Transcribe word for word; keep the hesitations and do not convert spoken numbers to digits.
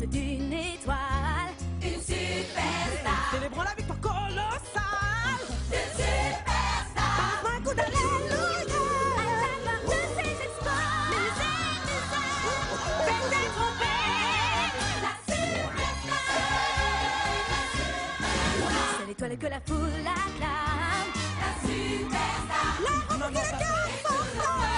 d'une étoile. Une superstar. Célébrons la victoire colossale. Une superstar. Balance-moi un coup d'alléluia. À la gloire de ses exploits. Musée, musée, faites des trompettes. La superstar. C'est l'étoile que la foule acclame. La superstar. La remorque et le cœur fort.